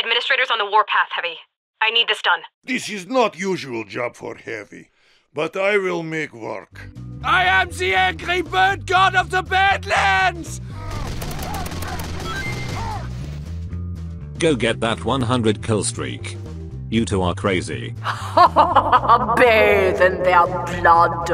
administrator's on the warpath, Heavy. I need this done. This is not usual job for Heavy, but I will make work. I am the angry bird god of the Badlands! Go get that 100 kill streak. You two are crazy. Bathe in their blood.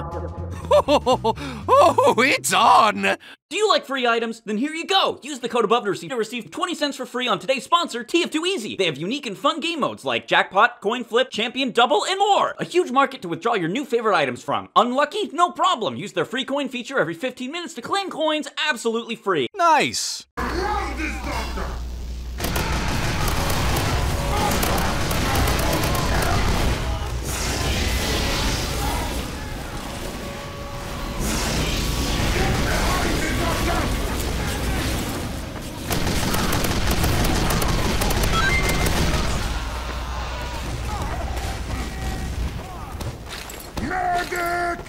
Oh, it's on! Do you like free items? Then here you go! Use the code above to receive 20 cents for free on today's sponsor, TF2 Easy. They have unique and fun game modes like Jackpot, Coin Flip, Champion Double, and more! A huge market to withdraw your new favorite items from. Unlucky? No problem! Use their free coin feature every 15 minutes to claim coins absolutely free. Nice! Love this doctor! Medic!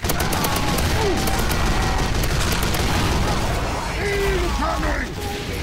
Incoming!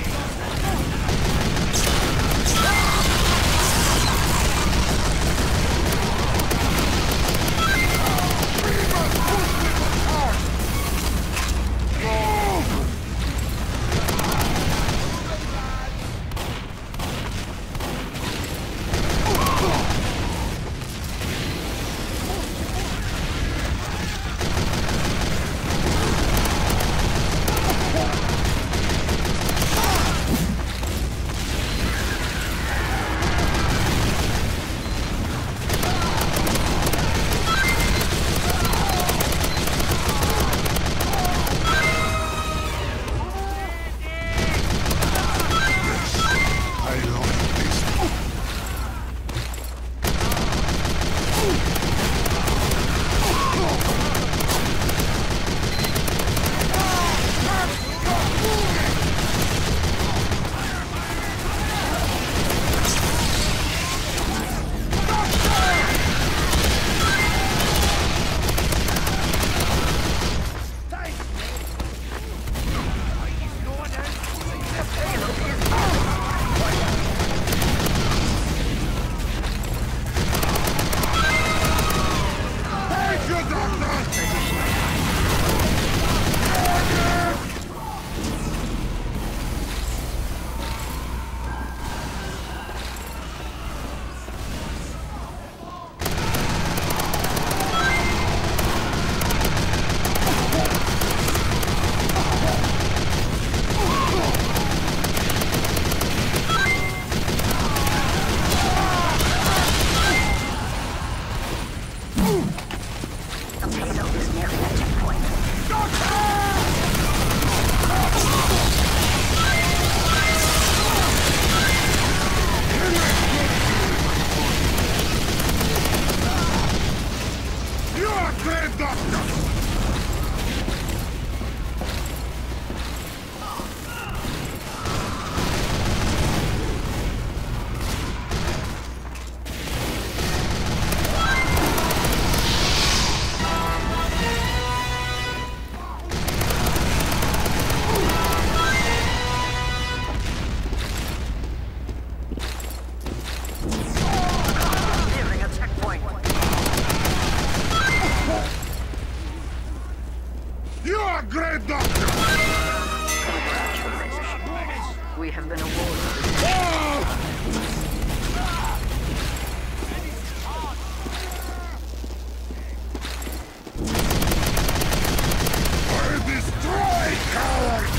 Great doctor! We have been awarded. I destroy cowards!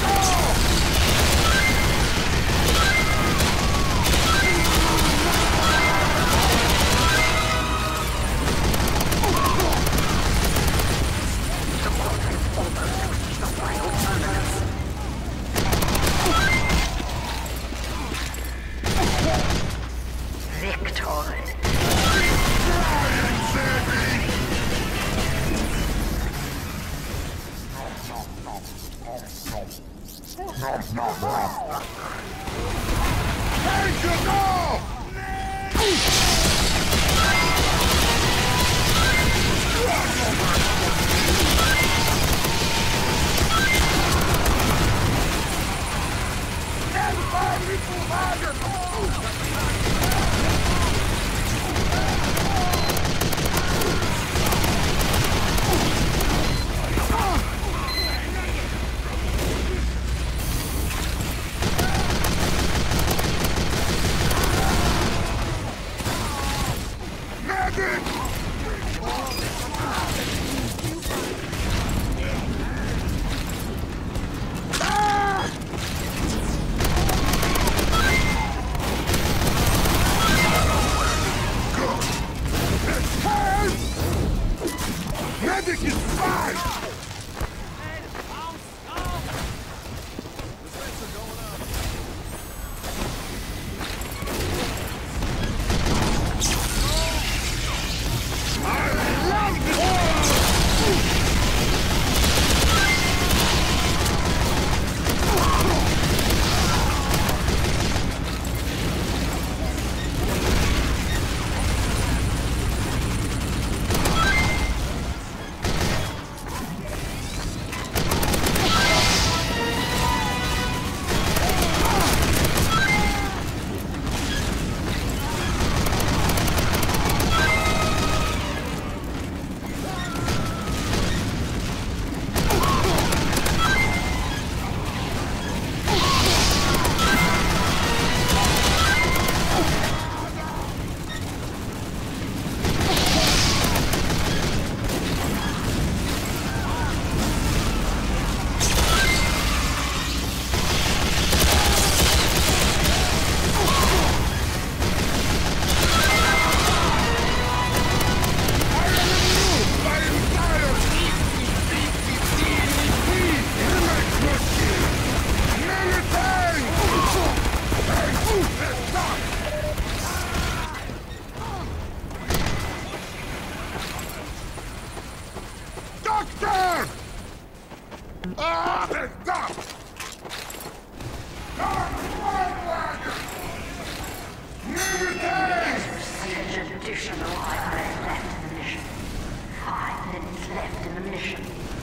Additional 5 minutes left in the mission. 5 minutes left in the mission.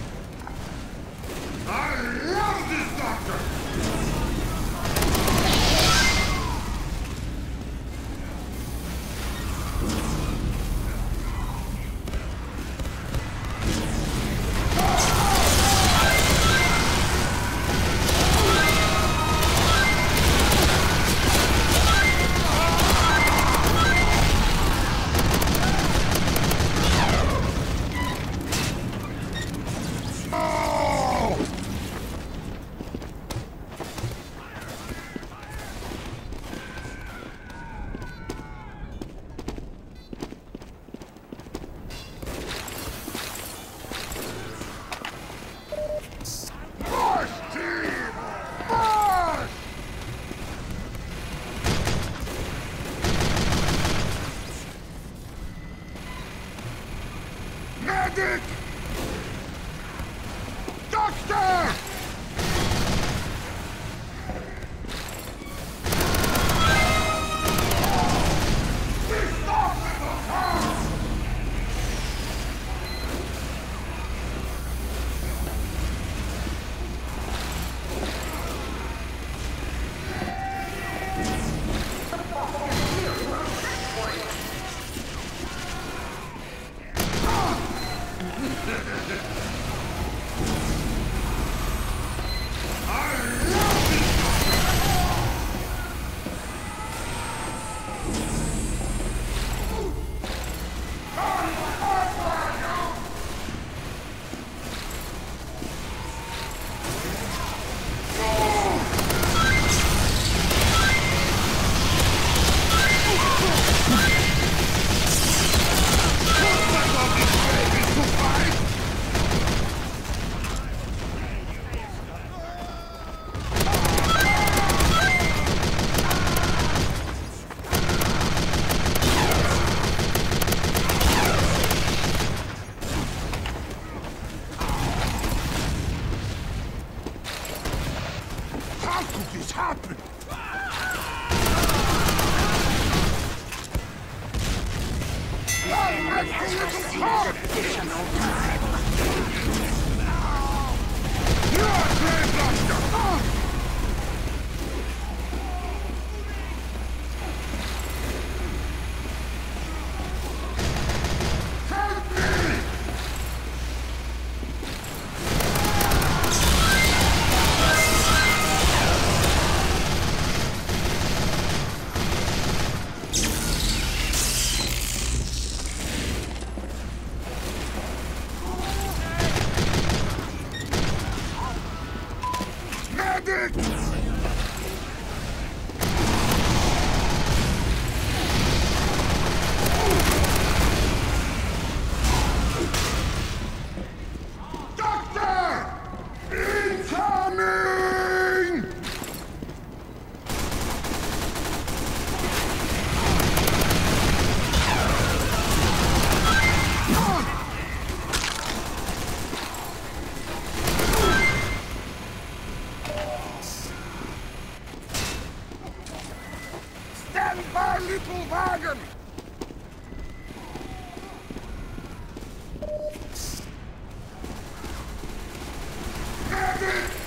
I love this doctor! Medic! Doctor! How could this happen? Enemy has received additional time. You are brave, doctor! Help me! Medic! Doctor! Incoming! Stand by, little wagon! Medic!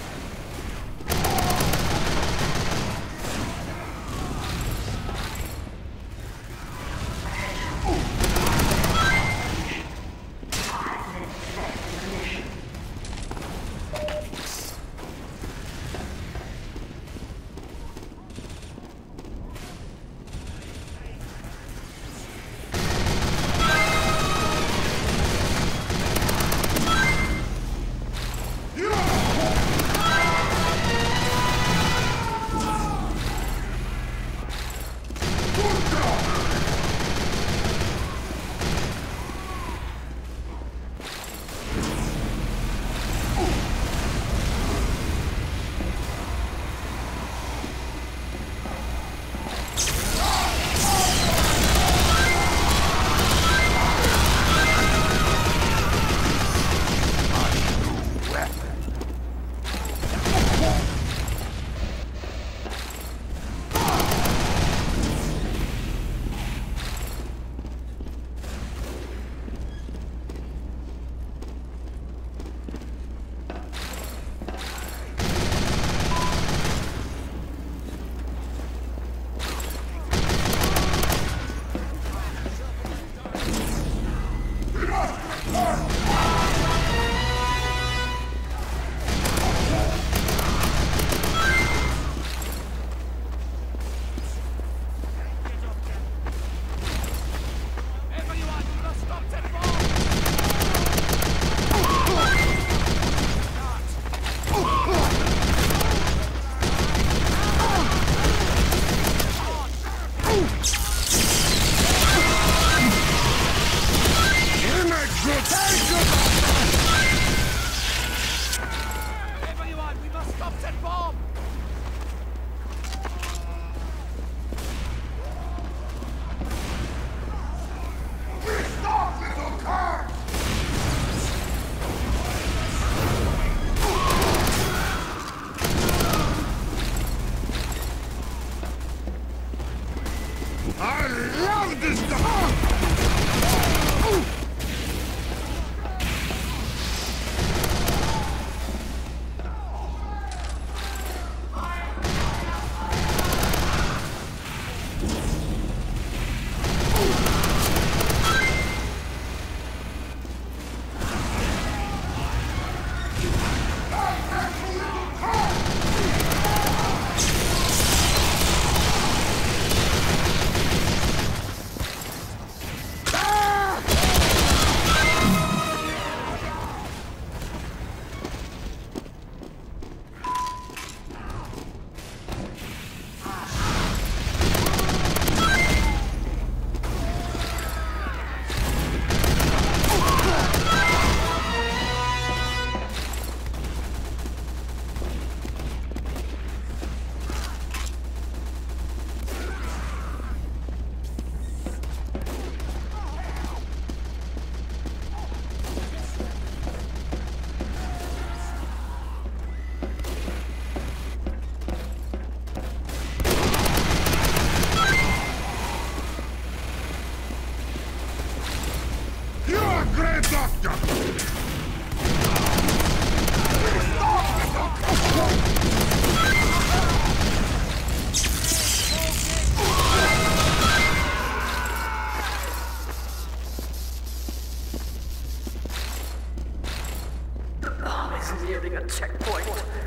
this doctor! Nearing a checkpoint.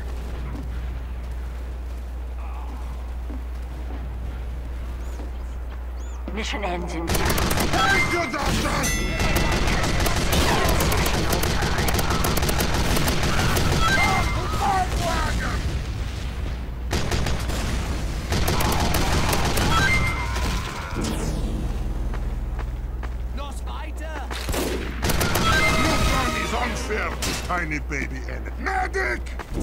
Mission ends in 10 seconds. Thank you, doctor! Unfair to tiny baby and medic!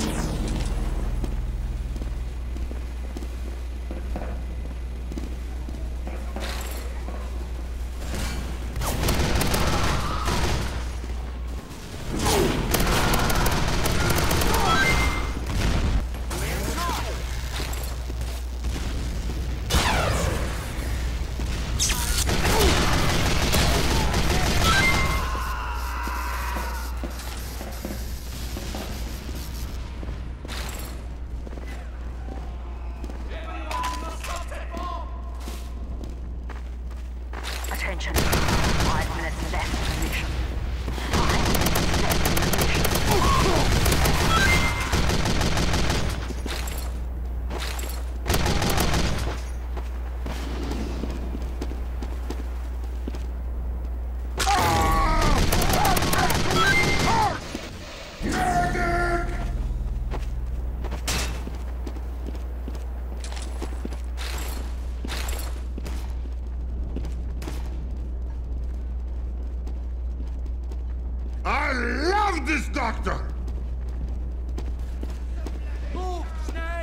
Attention. 5 minutes left in the mission. 5 minutes left in the mission. I love this doctor! Move, schnell!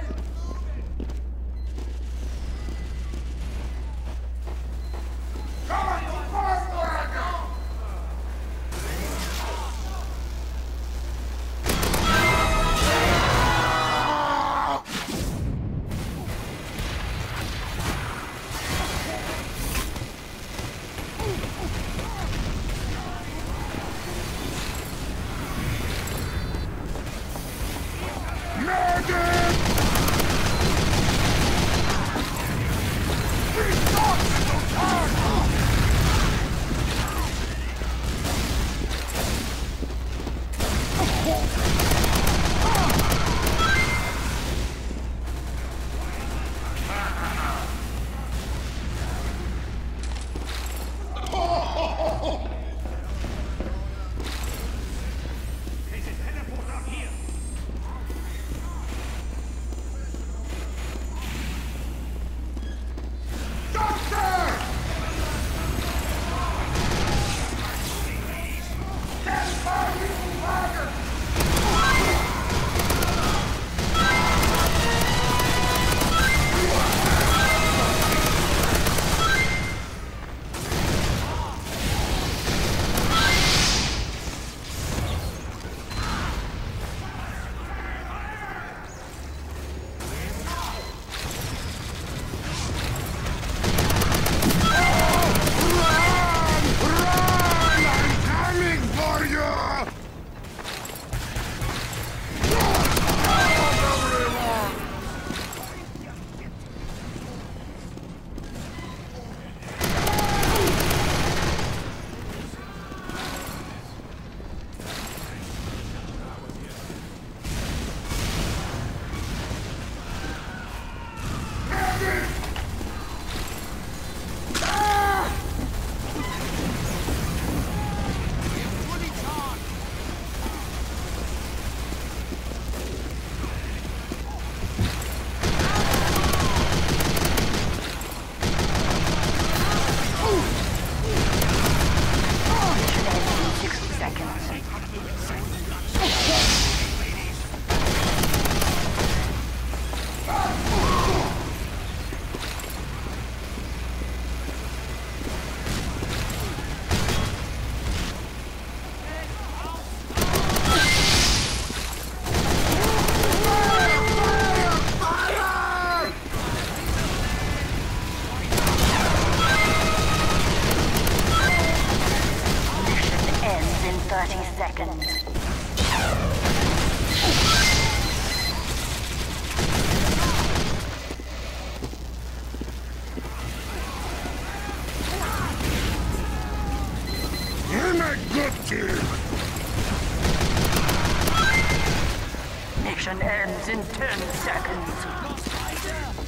Got him! Mission ends in 10 seconds.